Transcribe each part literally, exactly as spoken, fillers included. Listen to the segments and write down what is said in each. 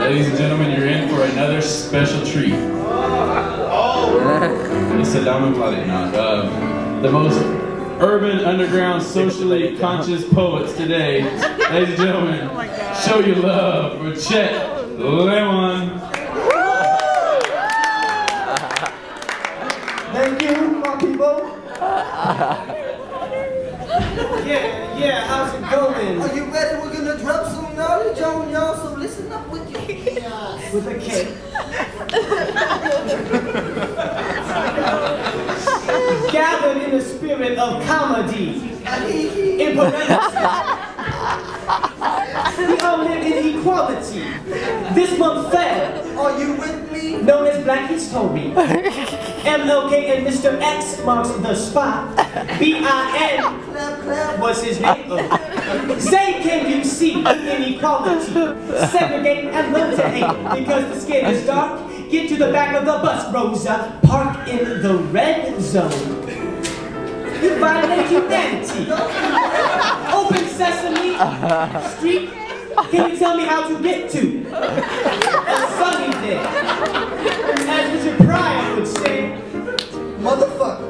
Ladies and gentlemen, you're in for another special treat. Oh! It's Saddam Malik. Uh, the most urban, underground, socially conscious poets today. Ladies and gentlemen, show your love for Chet Lemon. Thank you, my people. Yeah, yeah, how's it going? Are you ready? We're gonna drop some knowledge on y'all, so listen up with your yes. With a K. Gathered in the spirit of comedy. In parentheses. We all live in equality. This month fell. Are you with me? Known as Blackie's Toby. M L K and Mister X marks the spot. B I N Clap, clap. was his name. Say, can you see inequality? Segregate and learn to hate. Because the skin is dark, get to the back of the bus, Rosa. Park in the red zone. You violate humanity. Open Sesame Street. Can you tell me how to get to? A sunny day. As Mister Pryor would say, Motherfucker.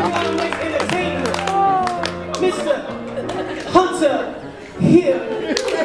Entertainer, Mister Hunter here.